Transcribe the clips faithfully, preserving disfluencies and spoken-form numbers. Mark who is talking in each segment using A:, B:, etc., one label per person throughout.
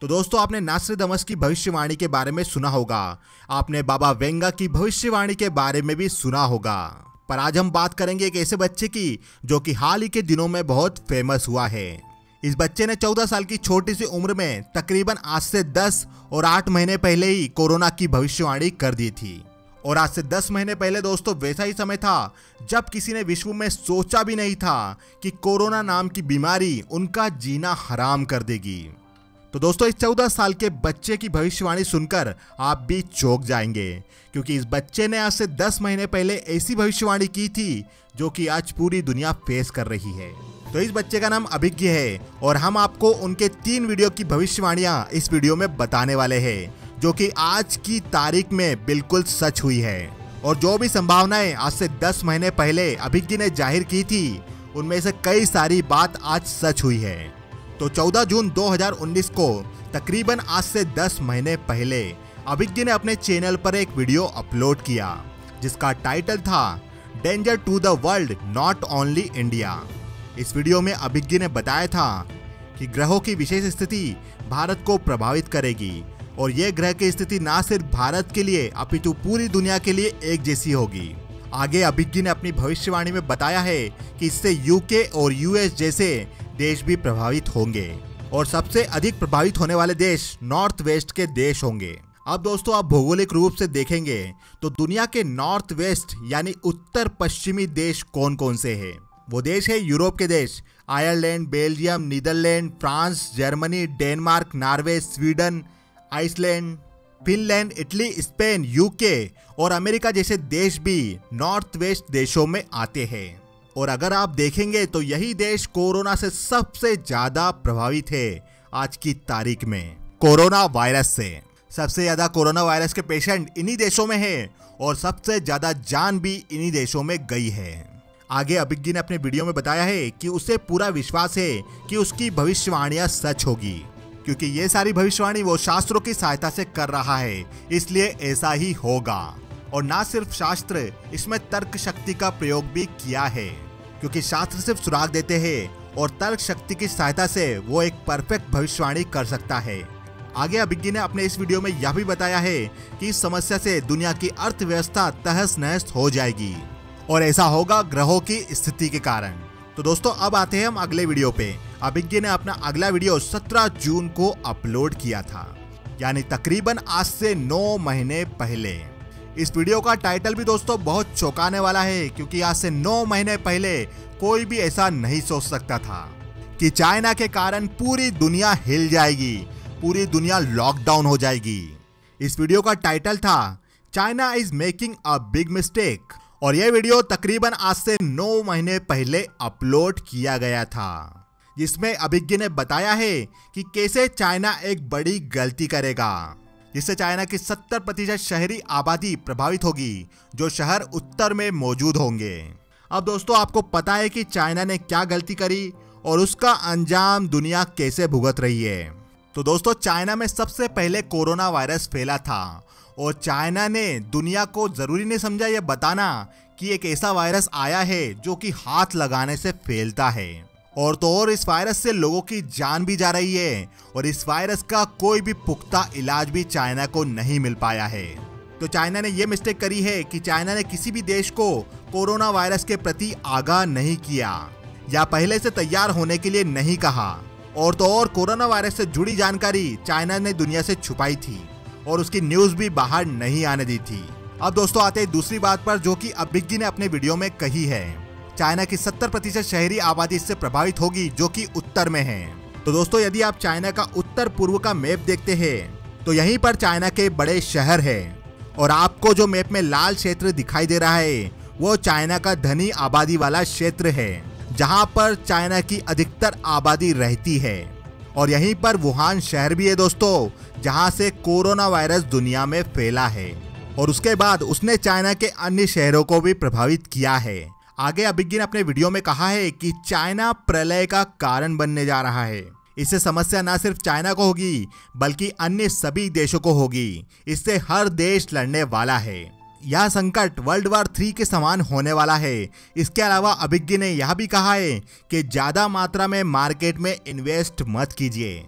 A: तो दोस्तों आपने नास्ट्राडामस की भविष्यवाणी के बारे में सुना होगा, आपने बाबा वेंगा की भविष्यवाणी के बारे में भी सुना होगा, पर आज हम बात करेंगे एक ऐसे बच्चे की जो कि हाल ही के दिनों में बहुत फेमस हुआ है। इस बच्चे ने चौदह साल की छोटी सी उम्र में तकरीबन आज से दस और आठ महीने पहले ही कोरोना की भविष्यवाणी कर दी थी। और आज से दस महीने पहले दोस्तों वैसा ही समय था जब किसी ने विश्व में सोचा भी नहीं था कि कोरोना नाम की बीमारी उनका जीना हराम कर देगी। तो दोस्तों इस चौदह साल के बच्चे की भविष्यवाणी सुनकर आप भी चौंक जाएंगे, क्योंकि इस बच्चे ने आज से दस महीने पहले ऐसी भविष्यवाणी की थी जो कि आज पूरी दुनिया फेस कर रही है। तो इस बच्चे का नाम अभिज्ञ है और हम आपको उनके तीन वीडियो की भविष्यवाणियां इस वीडियो में बताने वाले हैं, जो कि आज की तारीख में बिल्कुल सच हुई है। और जो भी संभावनाएं आज से दस महीने पहले अभिज्ञ ने जाहिर की थी, उनमें से कई सारी बात आज सच हुई है। तो चौदह जून दो हज़ार उन्नीस को तकरीबन आज से दस महीने पहले अभिज्ञ ने अपने चैनल पर एक वीडियो अपलोड किया जिसका टाइटल था danger to the world not only India. इस वीडियो में अभिज्ञ ने बताया था कि ग्रहों की विशेष स्थिति भारत को प्रभावित करेगी और ये ग्रह की स्थिति ना सिर्फ भारत के लिए अपितु पूरी दुनिया के लिए एक जैसी होगी। आगे अभिज्ञ ने अपनी भविष्यवाणी में बताया है कि इससे यूके और यूएस जैसे देश भी प्रभावित होंगे और सबसे अधिक प्रभावित होने वाले देश नॉर्थ वेस्ट के देश होंगे। अब दोस्तों आप भौगोलिक रूप से देखेंगे तो दुनिया के नॉर्थ वेस्ट यानी उत्तर पश्चिमी देश कौन कौन से हैं? वो देश है यूरोप के देश Ireland, Belgium, Netherland, France, Germany, Denmark, Norway, Sweden, Iceland, Finland, Italy, Spain, UK और अमेरिका जैसे देश भी नॉर्थ वेस्ट देशों में आते हैं। और अगर आप देखेंगे तो यही देश कोरोना से सबसे ज्यादा प्रभावित है आज की तारीख में। कोरोना वायरस से सबसे ज्यादा कोरोना वायरस के पेशेंट इन्हीं देशों में हैं और सबसे ज्यादा जान भी इन्हीं देशों में गई है। आगे अभिज्ञ ने अपने वीडियो में बताया है कि उसे पूरा विश्वास है कि उसकी भविष्यवाणियां सच होगी, क्योंकि ये सारी भविष्यवाणी वो शास्त्रों की सहायता से कर रहा है, इसलिए ऐसा ही होगा। और ना सिर्फ शास्त्र, इसमें तर्क शक्ति का प्रयोग भी किया है, क्योंकि शास्त्र सिर्फ सुराग देते हैं और तर्क शक्ति की सहायता से वो एक परफेक्ट भविष्यवाणी कर सकता है। आगे अभिज्ञ ने अपने इस वीडियो में यह भी बताया है कि इस समस्या से दुनिया की अर्थव्यवस्था तहस नहस हो जाएगी और ऐसा होगा ग्रहों की स्थिति के कारण। तो दोस्तों अब आते हैं हम अगले वीडियो पे। अभिज्ञ ने अपना अगला वीडियो सत्रह जून को अपलोड किया था, यानी तकरीबन आज से नौ महीने पहले। इस वीडियो का टाइटल भी दोस्तों बहुत चौंकाने वाला है, क्योंकि आज से नौ महीने पहले कोई भी ऐसा नहीं सोच सकता था कि चाइना के कारण पूरी दुनिया हिल जाएगी, पूरी दुनिया लॉकडाउन हो जाएगी। इस वीडियो का टाइटल था China is making a big mistake और यह वीडियो तकरीबन आज से नौ महीने पहले अपलोड किया गया था, जिसमें अभिज्ञ ने बताया है कि कैसे चाइना एक बड़ी गलती करेगा जिससे चाइना की सत्तर प्रतिशत शहरी आबादी प्रभावित होगी, जो शहर उत्तर में मौजूद होंगे। अब दोस्तों आपको पता है कि चाइना ने क्या गलती करी और उसका अंजाम दुनिया कैसे भुगत रही है। तो दोस्तों चाइना में सबसे पहले कोरोना वायरस फैला था और चाइना ने दुनिया को जरूरी नहीं समझा यह बताना कि एक ऐसा वायरस आया है जो कि हाथ लगाने से फैलता है। और तो और इस वायरस से लोगों की जान भी जा रही है और इस वायरस का कोई भी पुख्ता इलाज भी चाइना को नहीं मिल पाया है। तो चाइना ने यह मिस्टेक करी है कि चाइना ने किसी भी देश को कोरोना वायरस के प्रति आगाह नहीं किया या पहले से तैयार होने के लिए नहीं कहा। और तो और कोरोना वायरस से जुड़ी जानकारी चाइना ने दुनिया से छुपाई थी और उसकी न्यूज भी बाहर नहीं आने दी थी। अब दोस्तों आते हैं दूसरी बात पर, जो कि अभिज्ञ ने अपने वीडियो में कही है। चाइना की सत्तर प्रतिशत शहरी आबादी इससे प्रभावित होगी, जो कि उत्तर में है। तो दोस्तों यदि आप चाइना का उत्तर पूर्व का मैप देखते हैं तो यहीं पर चाइना के बड़े शहर हैं और आपको जो मैप में लाल क्षेत्र दिखाई दे रहा है वो चाइना का धनी आबादी वाला क्षेत्र है, जहां पर चाइना की अधिकतर आबादी रहती है। और यहीं पर वुहान शहर भी है दोस्तों, जहां से कोरोना वायरस दुनिया में फैला है और उसके बाद उसने चाइना के अन्य शहरों को भी प्रभावित किया है। आगे अभिज्ञ ने अपने वीडियो में कहा है कि चाइना प्रलय का कारण बनने जा रहा है। इससे समस्या न सिर्फ चाइना को होगी बल्कि अन्य सभी देशों को होगी। इससे हर देश लड़ने वाला है। यह संकट वर्ल्ड वॉर थ्री के समान होने वाला है। इसके अलावा अभिज्ञ ने यह भी कहा है कि ज्यादा मात्रा में मार्केट में इन्वेस्ट मत कीजिए।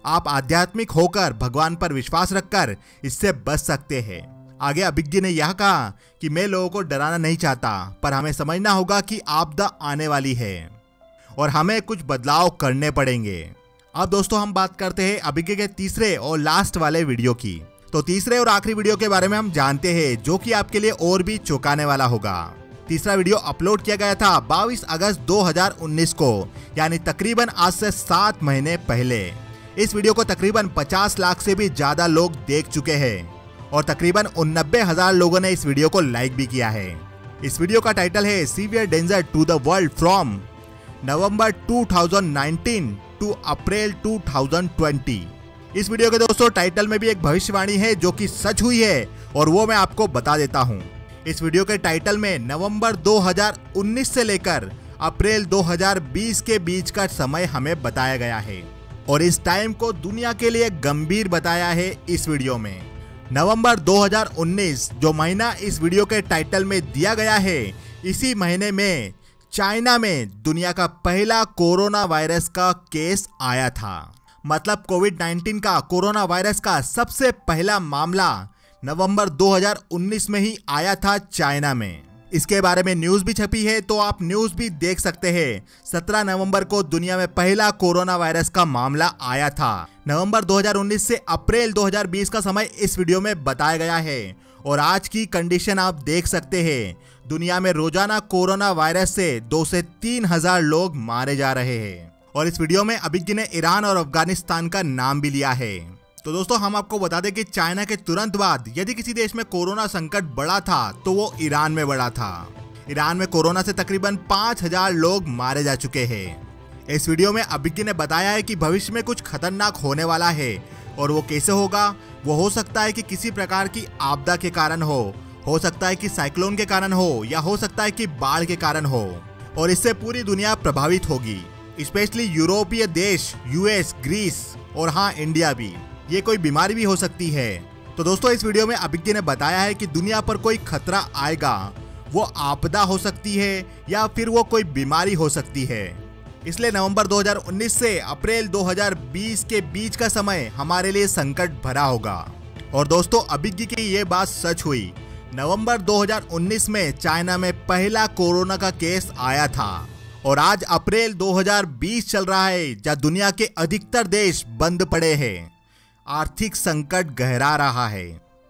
A: आप आध्यात्मिक होकर भगवान पर विश्वास रखकर इससे बच सकते हैं। आगे अभिज्ञ ने यह कहा कि मैं लोगों को डराना नहीं चाहता, पर हमें समझना होगा कि आपदा आने वाली है और हमें कुछ बदलाव करने पड़ेंगे। अब दोस्तों हम बात करते हैं अभिज्ञ के तीसरे और लास्ट वाले वीडियो की। तो तीसरे और आखिरी वीडियो के बारे में हम जानते हैं, जो कि आपके लिए और भी चौंकाने वाला होगा। तीसरा वीडियो अपलोड किया गया था बाईस अगस्त दो हज़ार उन्नीस को, यानी तकरीबन आज से सात महीने पहले। इस वीडियो को तकरीबन पचास लाख से भी ज्यादा लोग देख चुके हैं और तकरीबन उननबे हजार लोगों ने इस वीडियो को लाइक भी किया है। इस वीडियो का टाइटल है severe danger to the world from November two thousand nineteen to April two thousand twenty. इस वीडियो के दोस्तों टाइटल में भी एक भविष्यवाणी है जो कि सच हुई है और वो मैं आपको बता देता हूँ। इस वीडियो के टाइटल में नवंबर दो हज़ार उन्नीस से लेकर अप्रैल दो हज़ार बीस के बीच का समय हमें बताया गया है और इस टाइम को दुनिया के लिए गंभीर बताया है। इस वीडियो में नवंबर दो हज़ार उन्नीस जो महीना इस वीडियो के टाइटल में दिया गया है, इसी महीने में चाइना में दुनिया का पहला कोरोना वायरस का केस आया था। मतलब कोविड नाइनटीन का कोरोना वायरस का सबसे पहला मामला नवंबर दो हज़ार उन्नीस में ही आया था चाइना में। इसके बारे में न्यूज भी छपी है, तो आप न्यूज भी देख सकते हैं। सत्रह नवंबर को दुनिया में पहला कोरोना वायरस का मामला आया था। नवंबर दो हज़ार उन्नीस से अप्रैल दो हज़ार बीस का समय इस वीडियो में बताया गया है और आज की कंडीशन आप देख सकते हैं। दुनिया में रोजाना कोरोना वायरस से दो से तीन हजार लोग मारे जा रहे हैं और इस वीडियो में अभिज्ञ ने ईरान और अफगानिस्तान का नाम भी लिया है। तो दोस्तों हम आपको बता दें कि चाइना के तुरंत बाद यदि किसी देश में कोरोना संकट बढ़ा था तो वो ईरान में बढ़ा था। ईरान में कोरोना से तकरीबन पाँच हजार लोग मारे जा चुके हैं। इस वीडियो में अभिज्ञ ने बताया है कि भविष्य में कुछ खतरनाक होने वाला है और वो कैसे होगा। वो हो सकता है कि किसी प्रकार की आपदा के कारण हो हो सकता है कि साइक्लोन के कारण हो, या हो सकता है कि बाढ़ के कारण हो और इससे पूरी दुनिया प्रभावित होगी, स्पेशली यूरोपीय देश, यूएस, ग्रीस और हाँ इंडिया भी। ये कोई बीमारी भी हो सकती है। तो दोस्तों इस वीडियो में अभिज्ञ ने बताया है कि दुनिया पर कोई खतरा आएगा, वो आपदा हो सकती है या फिर वो कोई बीमारी हो सकती है। इसलिए नवंबर दो हज़ार उन्नीस से अप्रैल दो हज़ार बीस के बीच का समय हमारे लिए संकट भरा होगा। और दोस्तों अभिज्ञ की ये बात सच हुई। नवंबर दो हज़ार उन्नीस में चाइना में पहला कोरोना का केस आया था और आज अप्रैल दो हज़ार बीस चल रहा है, जहाँ दुनिया के अधिकतर देश बंद पड़े हैं। आर्थिक संकट गहरा रहा है,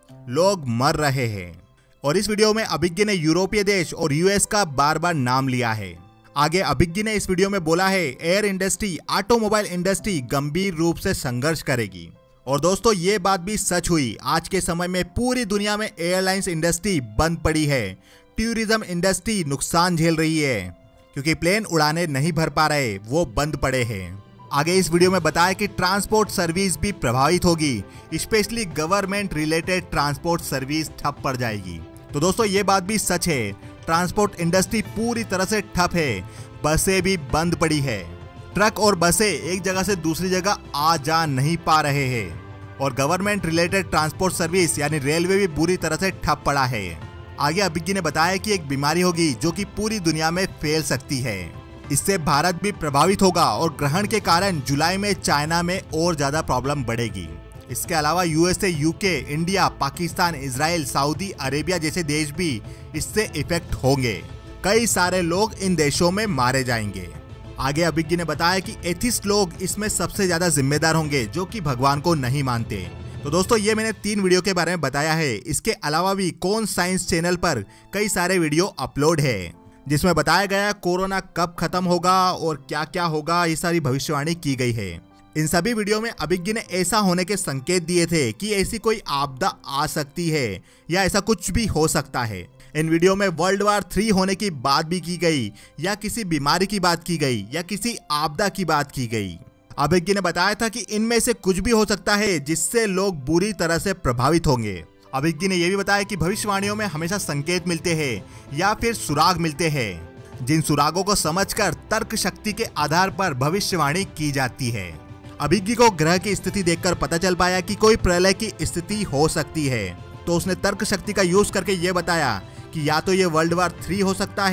A: लोग मर रहे हैं और इस वीडियो में अभिज्ञ ने यूरोपीय देश और यूएस का बार बार नाम लिया है। आगे अभिज्ञ ने इस वीडियो में बोला है एयर इंडस्ट्री, ऑटोमोबाइल इंडस्ट्री गंभीर रूप से संघर्ष करेगी। और दोस्तों ये बात भी सच हुई। आज के समय में पूरी दुनिया में एयरलाइंस इंडस्ट्री बंद पड़ी है। टूरिज्म इंडस्ट्री नुकसान झेल रही है क्योंकि प्लेन उड़ाने नहीं भर पा रहे, वो बंद पड़े हैं। आगे इस वीडियो में बताया कि ट्रांसपोर्ट सर्विस भी प्रभावित होगी, specially government related transport service ठप पड़ जाएगी। तो दोस्तों ये बात भी सच है, ट्रांसपोर्ट इंडस्ट्री पूरी तरह से ठप है। बसें भी बंद पड़ी है, ट्रक और बसें एक जगह से दूसरी जगह आ जा नहीं पा रहे हैं और गवर्नमेंट रिलेटेड ट्रांसपोर्ट सर्विस यानी रेलवे भी बुरी तरह से ठप पड़ा है। आगे अभिज्ञ ने बताया कि एक बीमारी होगी जो कि पूरी दुनिया में फैल सकती है। इससे भारत भी प्रभावित होगा और ग्रहण के कारण जुलाई में चाइना में और ज्यादा प्रॉब्लम बढ़ेगी। इसके अलावा USA, UK, India, Pakistan, Israel, Saudi Arabia जैसे देश भी इससे इफेक्ट होंगे। कई सारे लोग इन देशों में मारे जाएंगे। आगे अभिज्ञ ने बताया कि एथिस्ट लोग इसमें सबसे ज्यादा जिम्मेदार होंगे जो कि भगवान को नहीं मानते। तो दोस्तों ये मैंने तीन वीडियो के बारे में बताया है। इसके अलावा भी कौन साइंस चैनल पर कई सारे वीडियो अपलोड है जिसमें बताया गया कोरोना कब खत्म होगा और क्या क्या होगा, ये सारी भविष्यवाणी की गई है। इन सभी वीडियो में अभिज्ञ ने ऐसा होने के संकेत दिए थे कि ऐसी कोई आपदा आ सकती है या ऐसा कुछ भी हो सकता है। इन वीडियो में वर्ल्ड वार थ्री होने की बात भी की गई, या किसी बीमारी की बात की गई, या किसी आपदा की बात की गई। अभिज्ञ ने बताया था कि इनमें से कुछ भी हो सकता है जिससे लोग बुरी तरह से प्रभावित होंगे। अभिज्ञ ने यह भी बताया कि भविष्यवाणियों में हमेशा संकेत मिलते हैं या फिर सुराग मिलते हैं, जिन सुरागों को समझकर तर्क शक्ति के आधार पर भविष्यवाणी की जाती है। अभिज्ञ को ग्रह की स्थिति देखकर पता चल पाया कि कोई प्रलय की स्थिति हो सकती है, तो उसने तर्क शक्ति का यूज करके ये बताया कि या तो ये वर्ल्ड वार थ्री हो सकता है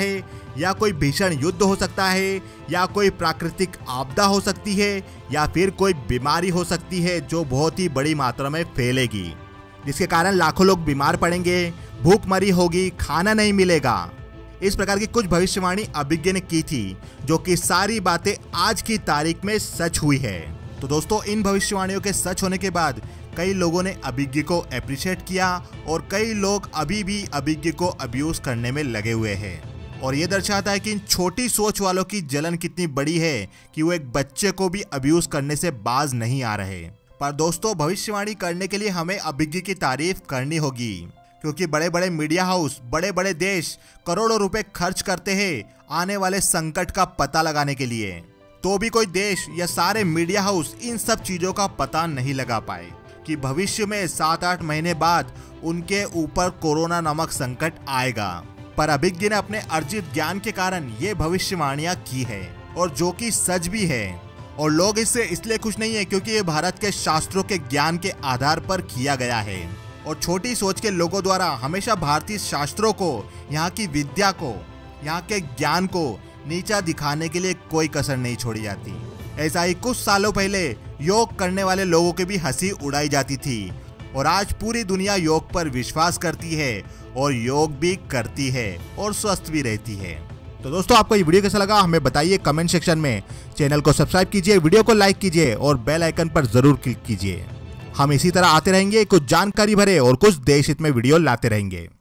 A: या कोई भीषण युद्ध हो सकता है, या कोई प्राकृतिक आपदा हो सकती है, या फिर कोई बीमारी हो सकती है जो बहुत ही बड़ी मात्रा में फैलेगी, जिसके कारण लाखों लोग बीमार पड़ेंगे, भूखमरी होगी, खाना नहीं मिलेगा। इस प्रकार की कुछ भविष्यवाणी अभिज्ञ ने की थी, जो कि सारी बातें आज की तारीख में सच हुई है। तो दोस्तों, इन भविष्यवाणियों के सच होने के बाद कई लोगों ने अभिज्ञ को अप्रिशिएट किया और कई लोग अभी भी अभिज्ञ को अब्यूज करने में लगे हुए हैं। और ये दर्शाता है कि इन छोटी सोच वालों की जलन कितनी बड़ी है कि वो एक बच्चे को भी अब्यूज करने से बाज नहीं आ रहे। पर दोस्तों, भविष्यवाणी करने के लिए हमें अभिज्ञ की तारीफ करनी होगी, क्योंकि बड़े बड़े मीडिया हाउस, बड़े बड़े देश करोड़ों रुपए खर्च करते हैं आने वाले संकट का पता लगाने के लिए, तो भी कोई देश या सारे मीडिया हाउस इन सब चीजों का पता नहीं लगा पाए कि भविष्य में सात आठ महीने बाद उनके ऊपर कोरोना नामक संकट आएगा। पर अभिज्ञ ने अपने अर्जित ज्ञान के कारण ये भविष्यवाणियां की है, और जो कि सच भी है। और लोग इससे इसलिए खुश नहीं है क्योंकि ये भारत के शास्त्रों के ज्ञान के आधार पर किया गया है। और छोटी सोच के लोगों द्वारा हमेशा भारतीय शास्त्रों को, यहाँ की विद्या को, यहाँ के ज्ञान को नीचा दिखाने के लिए कोई कसर नहीं छोड़ी जाती। ऐसा ही कुछ सालों पहले योग करने वाले लोगों की भी हंसी उड़ाई जाती थी, और आज पूरी दुनिया योग पर विश्वास करती है और योग भी करती है और स्वस्थ भी रहती है। तो दोस्तों, आपको ये वीडियो कैसा लगा हमें बताइए कमेंट सेक्शन में। चैनल को सब्सक्राइब कीजिए, वीडियो को लाइक कीजिए और बेल आइकन पर जरूर क्लिक कीजिए। हम इसी तरह आते रहेंगे, कुछ जानकारी भरे और कुछ देश हित में वीडियो लाते रहेंगे।